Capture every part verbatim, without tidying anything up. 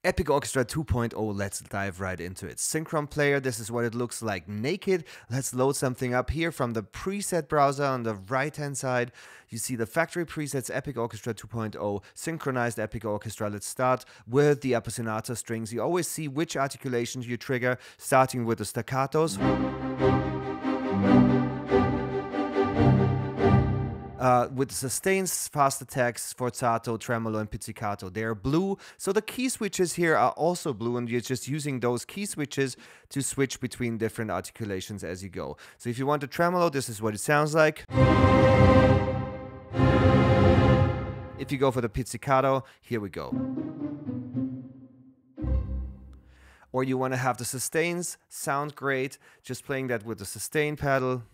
Epic Orchestra two point oh, let's dive right into it. Synchron Player, this is what it looks like naked. Let's load something up here from the preset browser on the right hand side. You see the factory presets Epic Orchestra two point oh, synchronized Epic Orchestra. Let's start with the appassionato strings. You always see which articulations you trigger, starting with the staccatos. Uh, with the sustains, fast attacks, forzato, tremolo, and pizzicato. They're blue, so the key switches here are also blue, and you're just using those key switches to switch between different articulations as you go. So if you want a tremolo, this is what it sounds like. If you go for the pizzicato, here we go. Or you want to have the sustains, sound great, just playing that with the sustain pedal.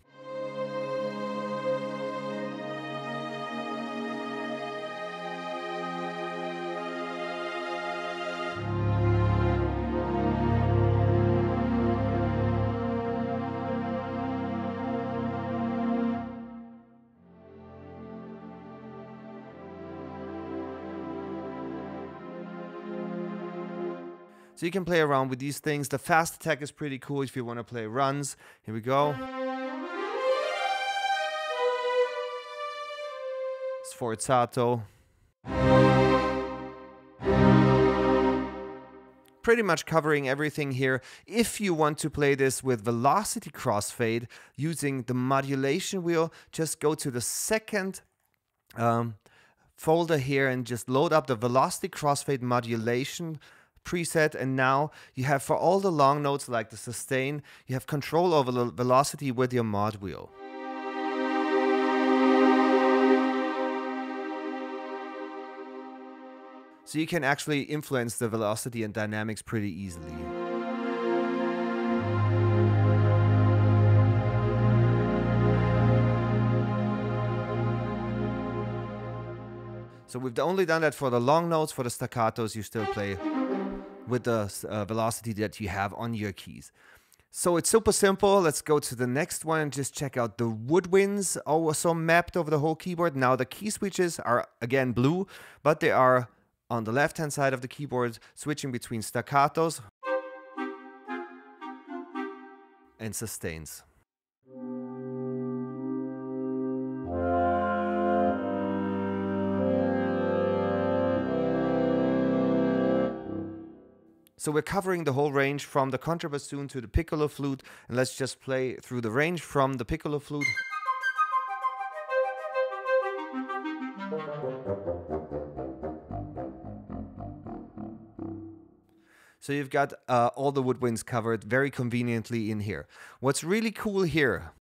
So you can play around with these things. The fast attack is pretty cool if you want to play runs. Here we go. Sforzato. Pretty much covering everything here. If you want to play this with velocity crossfade using the modulation wheel, just go to the second um, folder here and just load up the velocity crossfade modulation preset, and now you have, for all the long notes like the sustain, you have control over the velocity with your mod wheel. So you can actually influence the velocity and dynamics pretty easily. So we've only done that for the long notes. For the staccatos, you still play with the uh, velocity that you have on your keys. So it's super simple. Let's go to the next one and just check out the woodwinds, also mapped over the whole keyboard. Now the key switches are again blue, but they are on the left hand side of the keyboard, switching between staccatos and sustains. So we're covering the whole range from the contrabassoon to the piccolo flute, and let's just play through the range from the piccolo flute. So you've got uh, all the woodwinds covered very conveniently in here. What's really cool here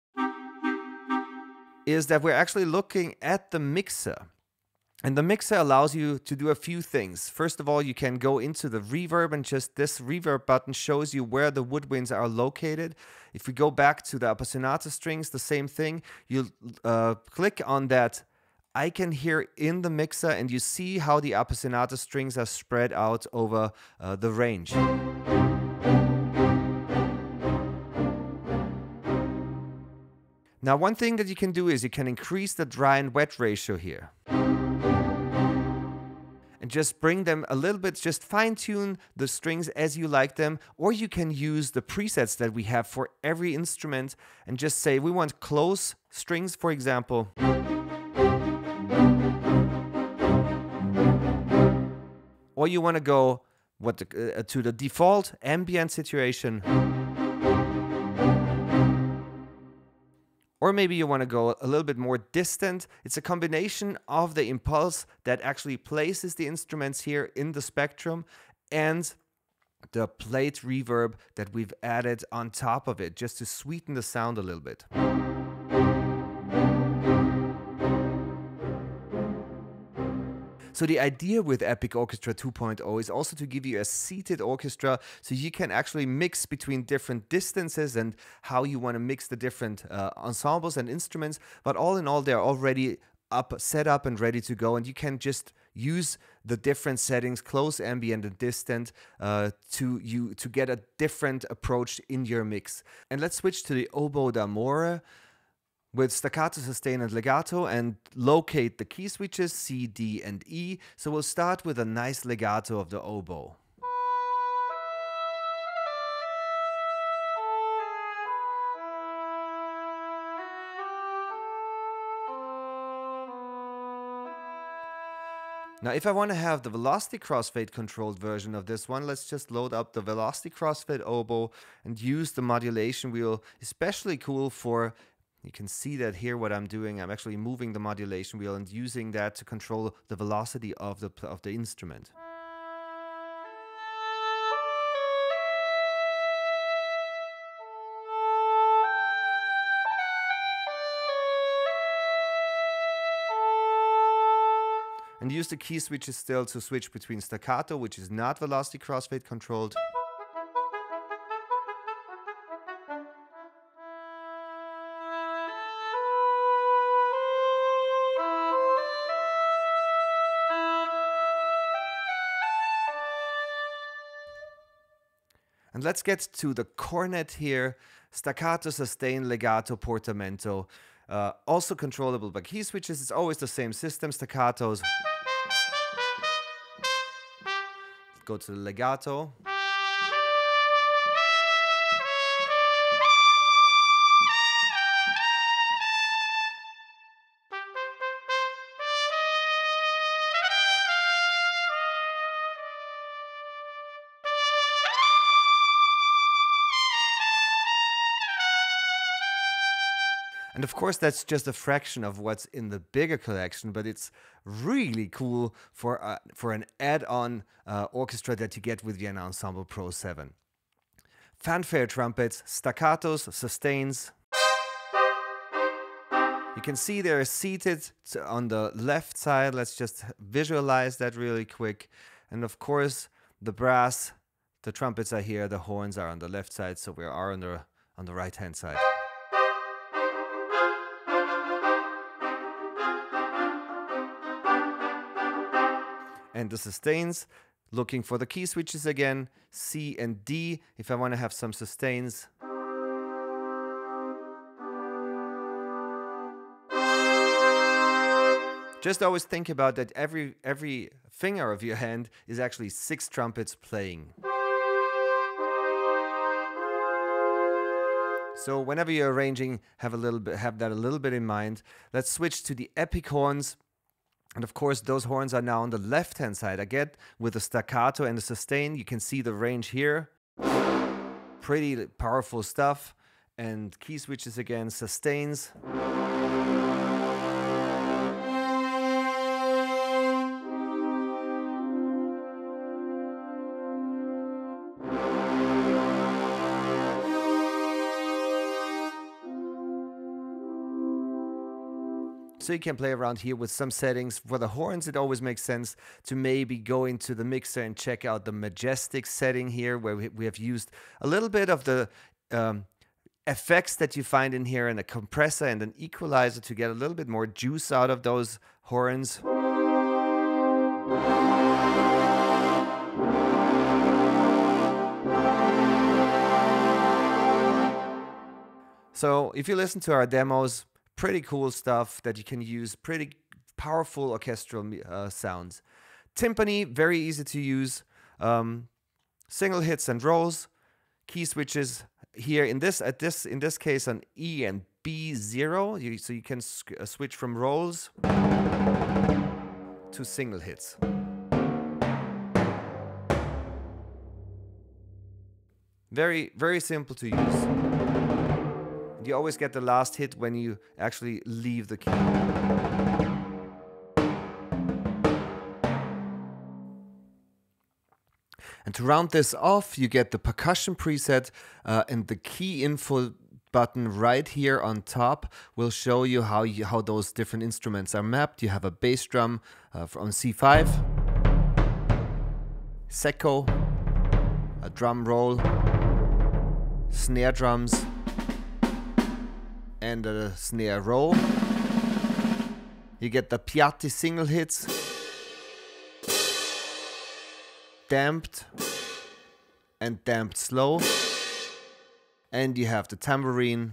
is that we're actually looking at the mixer. And the mixer allows you to do a few things. First of all, you can go into the reverb, and just this reverb button shows you where the woodwinds are located. If we go back to the appassionato strings, the same thing. You uh, click on that icon here in the mixer, and you see how the appassionato strings are spread out over uh, the range. Now, one thing that you can do is you can increase the dry and wet ratio here. And just bring them a little bit, just fine tune the strings as you like them, or you can use the presets that we have for every instrument and just say we want close strings, for example. Or you want to go what the, uh, to the default ambient situation. Or maybe you want to go a little bit more distant. It's a combination of the impulse that actually places the instruments here in the spectrum and the plate reverb that we've added on top of it, just to sweeten the sound a little bit. So the idea with Epic Orchestra two point oh is also to give you a seated orchestra, so you can actually mix between different distances and how you want to mix the different uh, ensembles and instruments. But all in all, they're already up, set up and ready to go, and you can just use the different settings, close, ambient, and distant, uh, to you to get a different approach in your mix. And let's switch to the oboe d'amore with staccato, sustain, and legato, and locate the key switches C, D, and E. So we'll start with a nice legato of the oboe. Now, if I want to have the velocity crossfade controlled version of this one, let's just load up the velocity crossfade oboe and use the modulation wheel. Especially cool for, you can see that here what I'm doing, I'm actually moving the modulation wheel and using that to control the velocity of the, of the instrument. And use the key switches still to switch between staccato, which is not velocity crossfade controlled, and let's get to the cornet here. Staccato, sustain, legato, portamento. Uh, also controllable by key switches. It's always the same system. Staccatos. Go to the legato. And of course, that's just a fraction of what's in the bigger collection, but it's really cool for, uh, for an add-on uh, orchestra that you get with Vienna Ensemble Pro seven. Fanfare trumpets, staccatos, sustains. You can see they're seated on the left side. Let's just visualize that really quick. And of course, the brass, the trumpets are here, the horns are on the left side, so we are on the, on the right-hand side. And the sustains, looking for the key switches again, C and D, if I want to have some sustains. Just always think about that every, every finger of your hand is actually six trumpets playing. So whenever you're arranging, have, a little bit, have that a little bit in mind. Let's switch to the epic horns. And of course, those horns are now on the left-hand side. Again, with the staccato and the sustain, you can see the range here. Pretty powerful stuff. And key switches again, sustains. So you can play around here with some settings. For the horns, it always makes sense to maybe go into the mixer and check out the majestic setting here, where we, we have used a little bit of the um, effects that you find in here, and a compressor and an equalizer to get a little bit more juice out of those horns. So if you listen to our demos, pretty cool stuff that you can use, pretty powerful orchestral uh, sounds. Timpani, very easy to use. Um, single hits and rolls. Key switches here in this at this in this case on E and B zero. You, so you can uh, switch from rolls to single hits. Very very simple to use. You always get the last hit when you actually leave the key. And to round this off, you get the percussion preset uh, and the key info button right here on top will show you how, you, how those different instruments are mapped. You have a bass drum uh, on C five, secco, a drum roll, snare drums, and a snare roll. You get the piatti single hits, damped and damped slow, and you have the tambourine,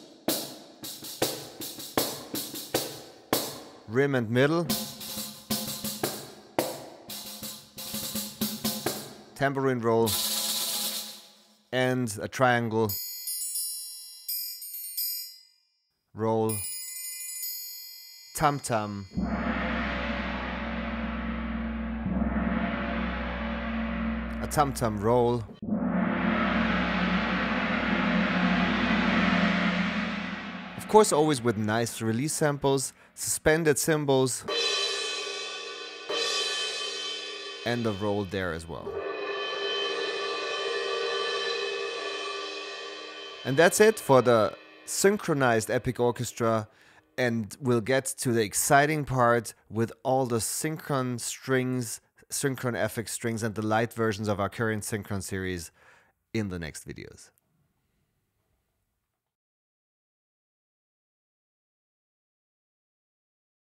rim and middle, tambourine roll, and a triangle roll, tam-tam, tom-tom roll. Of course, always with nice release samples, suspended cymbals, and a roll there as well. And that's it for the synchronized Epic Orchestra, and we'll get to the exciting part with all the Synchron strings, Synchron F X strings, and the light versions of our current Synchron series in the next videos.